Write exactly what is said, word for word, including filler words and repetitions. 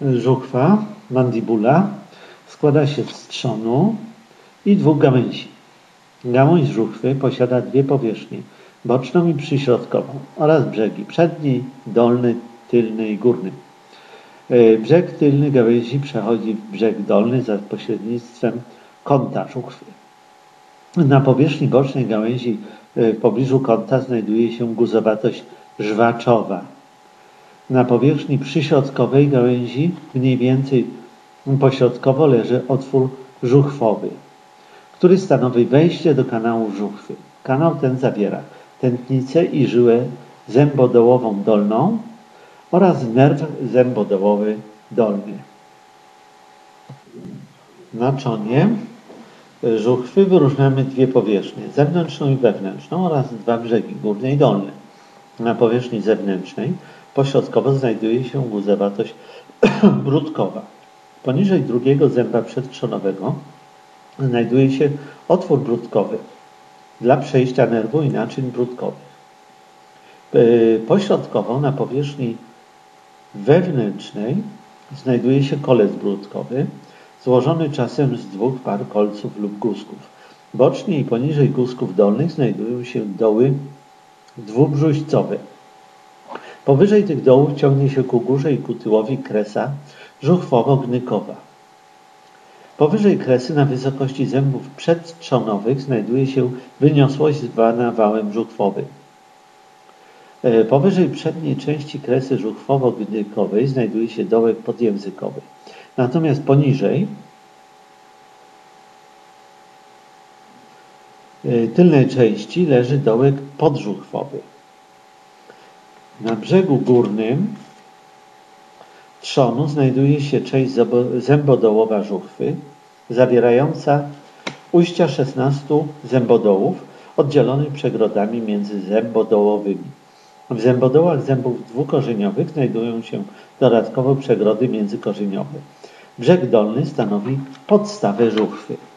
Żuchwa, mandibula, składa się z trzonu i dwóch gałęzi. Gałąź żuchwy posiada dwie powierzchnie, boczną i przyśrodkową oraz brzegi przedni, dolny, tylny i górny. Brzeg tylny gałęzi przechodzi w brzeg dolny za pośrednictwem kąta żuchwy. Na powierzchni bocznej gałęzi w pobliżu kąta znajduje się guzowatość żwaczowa. Na powierzchni przyśrodkowej gałęzi mniej więcej pośrodkowo leży otwór żuchwowy, który stanowi wejście do kanału żuchwy. Kanał ten zawiera tętnicę i żyłę zębodołową dolną oraz nerw zębodołowy dolny. Na czonie żuchwy wyróżniamy dwie powierzchnie, zewnętrzną i wewnętrzną oraz dwa brzegi, górny i dolny. Na powierzchni zewnętrznej pośrodkowo znajduje się guzowatość brudkowa. Poniżej drugiego zęba przedtrzonowego znajduje się otwór brudkowy dla przejścia nerwu i naczyń brudkowych. Pośrodkowo na powierzchni wewnętrznej znajduje się kolec brudkowy, złożony czasem z dwóch par kolców lub guzków. Bocznie i poniżej guzków dolnych znajdują się doły dwubrzuźcowe. Powyżej tych dołów ciągnie się ku górze i ku tyłowi kresa żuchwowo-gnykowa. Powyżej kresy na wysokości zębów przedtrzonowych znajduje się wyniosłość zwana wałem żuchwowym. Powyżej przedniej części kresy żuchwowo-gnykowej znajduje się dołek podjęzykowy. Natomiast poniżej tylnej części leży dołek podżuchwowy. Na brzegu górnym trzonu znajduje się część zębodołowa żuchwy, zawierająca ujścia szesnastu zębodołów oddzielonych przegrodami międzyzębodołowymi. W zębodołach zębów dwukorzeniowych znajdują się dodatkowo przegrody międzykorzeniowe. Brzeg dolny stanowi podstawę żuchwy.